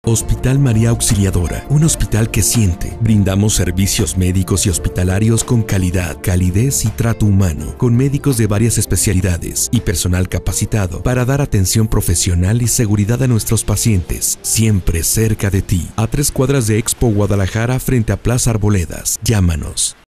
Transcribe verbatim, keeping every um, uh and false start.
Hospital María Auxiliadora, un hospital que siente. Brindamos servicios médicos y hospitalarios con calidad, calidez y trato humano, con médicos de varias especialidades y personal capacitado para dar atención profesional y seguridad a nuestros pacientes, siempre cerca de ti. A tres cuadras de Expo Guadalajara frente a Plaza Arboledas. Llámanos